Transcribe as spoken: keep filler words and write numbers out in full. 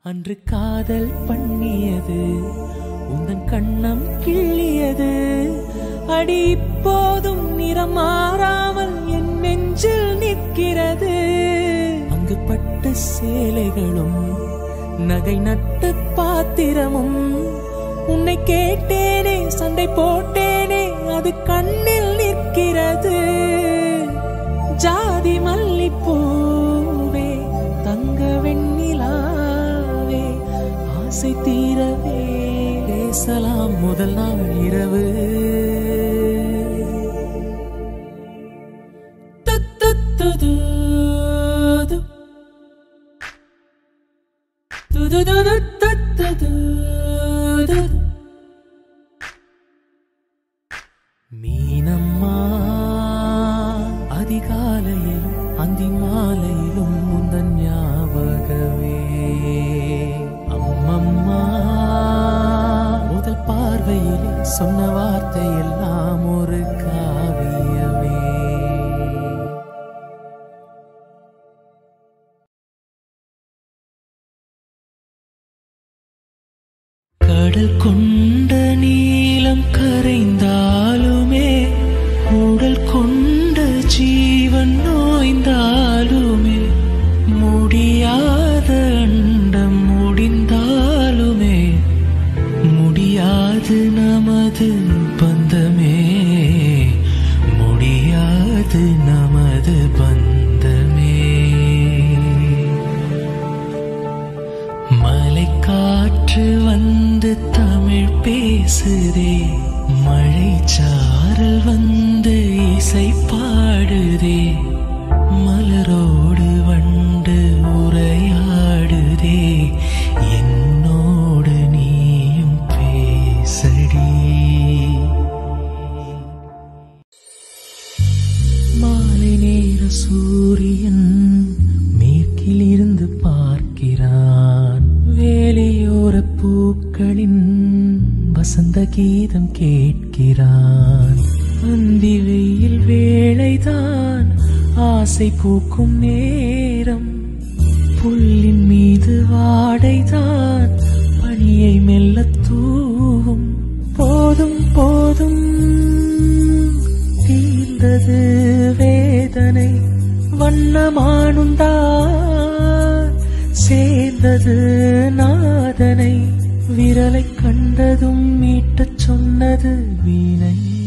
அன்று காதல் பண்ணியது உந்தன் கண்ணம் கிள்ளியது அடி இப்போதும் நிறம் மாறாமல் என் நெஞ்சில் நிற்கிறது. அங்கு பட்டு சேலைகளும் நகை நட்டு பாத்திரமும் உன்னை கேட்டேனே சண்டை போட்டேனே அது கண்ணில் நிற்கிறது. ஜாதி மல்லிப்பூவே தங்க வெண்ணிலாவே ஆசை தீரவே பேசலாம் முதல் நாள் இரவு. மீனம்மா அதிகாலையிலும் அந்தி மாலையிலும் முந்தன் ஞாபகமே. அம்மம்மா முதல் பார்வையில் சொன்ன வார்த்தை எல்லாம் ஒரு காவியமே. கடல் கொண்ட நீலம் கரைந்தாலுமே உடல் கொண்ட ஜீவன் நோய்ந்தாலுமே முடியாத அண்டம் முடிந்தாலுமே முடியாது நமது பந்தமே, முடியாது நமது பந்தமே. மலைக்காற்று வந்து தமிழ் பேசுதே, மழை சாரல் வந்து இசை பாடுதே, மலரோடு வண்டு உரையாடுதே, என்னோடு நீயும் பேசடி. மாலை நேர சூரியன் மேற்கில் இருந்து பார்க்கிறான், வேலையோர பூக்களின் வசந்த கீதம் கேட்கிறான். அந்தி வெயில் வேளைதான் ஆசை பூக்கும் நேரம், புல்லின் மீது வாடைதான் பனியை மெல்ல தூவும். போதும் போதும் தீர்ந்தது வேதனை, வண்ணமானுந்தான் சேர்ந்தது நாதனை, விரலை கண்டதும் மீட்டச் சொன்னது வீணை.